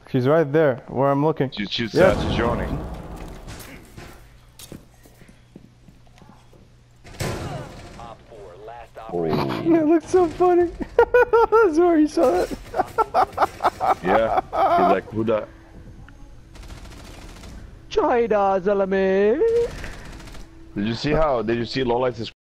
She's right there, where I'm looking. She's Yep. joining. Oh. It looks so funny. I swear you saw that. Yeah. He's like, who the? China, Zalame. Did you see Lowlight's